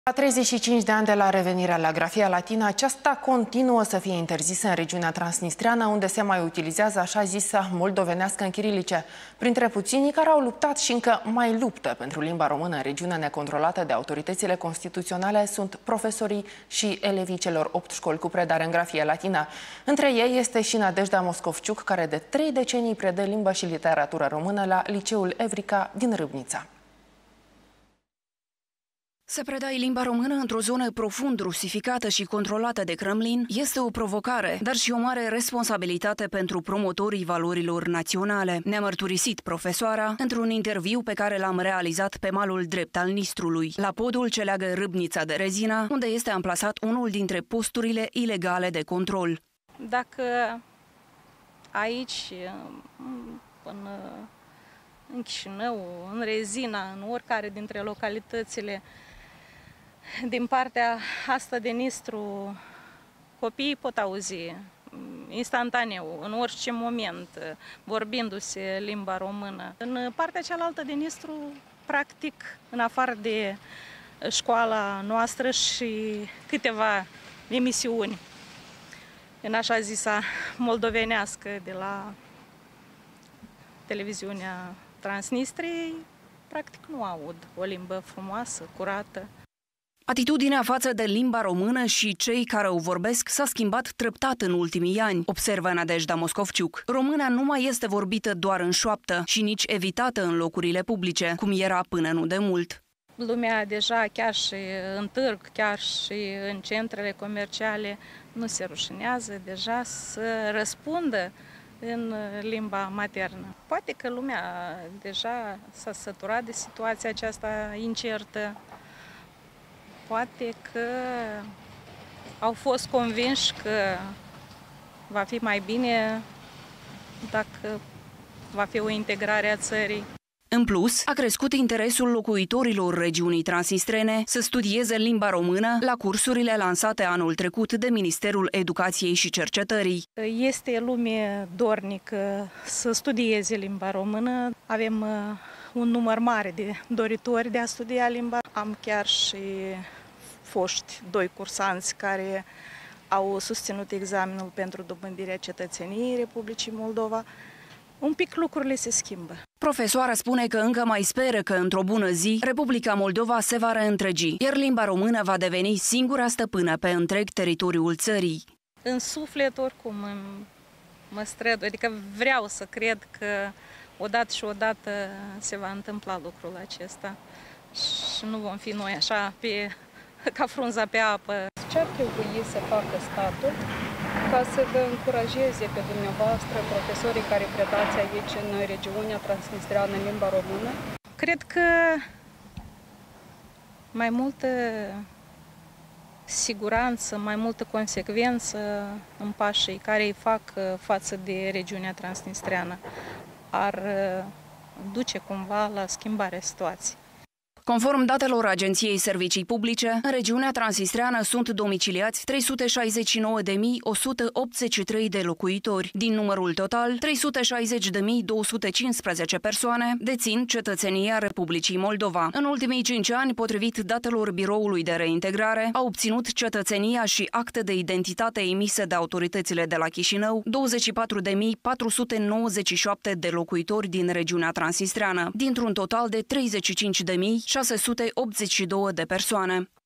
La 35 de ani de la revenirea la grafia latină, aceasta continuă să fie interzisă în regiunea transnistreană, unde se mai utilizează așa zisa moldovenească în chirilice. Printre puținii care au luptat și încă mai luptă pentru limba română în regiunea necontrolată de autoritățile constituționale sunt profesorii și elevii celor 8 școli cu predare în grafie latină. Între ei este și Nadejda Moscovciuc, care de 3 decenii predă limba și literatură română la Liceul Evrica din Râbnița. Să predai limba română într-o zonă profund rusificată și controlată de Kremlin este o provocare, dar și o mare responsabilitate pentru promotorii valorilor naționale, ne-a mărturisit profesoara într-un interviu pe care l-am realizat pe malul drept al Nistrului, la podul ce leagă Râbnița de Rezina, unde este amplasat unul dintre posturile ilegale de control. Dacă aici, în Chișinău, în Rezina, în oricare dintre localitățile din partea asta de Nistru, copiii pot auzi instantaneu, în orice moment, vorbindu-se limba română. În partea cealaltă de Nistru, practic, în afară de școala noastră și câteva emisiuni în așa zisa moldovenească de la televiziunea Transnistriei, practic nu aud o limbă frumoasă, curată. Atitudinea față de limba română și cei care o vorbesc s-a schimbat treptat în ultimii ani, observă Nadejda Moscovciuc. Româna nu mai este vorbită doar în șoaptă și nici evitată în locurile publice, cum era până nu de mult. Lumea deja, chiar și în târg, chiar și în centrele comerciale, nu se rușinează deja să răspundă în limba maternă. Poate că lumea deja s-a săturat de situația aceasta incertă. Poate că au fost convinși că va fi mai bine dacă va fi o integrare a țării. În plus, a crescut interesul locuitorilor regiunii transnistrene să studieze limba română la cursurile lansate anul trecut de Ministerul Educației și Cercetării. Este lume dornică să studieze limba română. Avem un număr mare de doritori de a studia limba. Am chiar și foști 2 cursanți care au susținut examenul pentru dobândirea cetățeniei Republicii Moldova. Un pic lucrurile se schimbă. Profesoara spune că încă mai speră că într-o bună zi Republica Moldova se va reîntregi, iar limba română va deveni singura stăpână pe întreg teritoriul țării. În suflet oricum mă strădui, adică vreau să cred că odată și odată se va întâmpla lucrul acesta și nu vom fi noi așa ca frunza pe apă. Ce ar trebui să facă statul ca să vă încurajeze pe dumneavoastră, profesorii care predați aici în regiunea transnistreană în limba română? Cred că mai multă siguranță, mai multă consecvență în pașii care îi fac față de regiunea transnistreană ar duce cumva la schimbarea situației. Conform datelor Agenției Servicii Publice, în regiunea transnistreană sunt domiciliați 369.183 de locuitori. Din numărul total, 360.215 persoane dețin cetățenia Republicii Moldova. În ultimii 5 ani, potrivit datelor Biroului de Reintegrare, au obținut cetățenia și acte de identitate emise de autoritățile de la Chișinău 24.497 de locuitori din regiunea transnistreană, dintr-un total de 35.682 de persoane.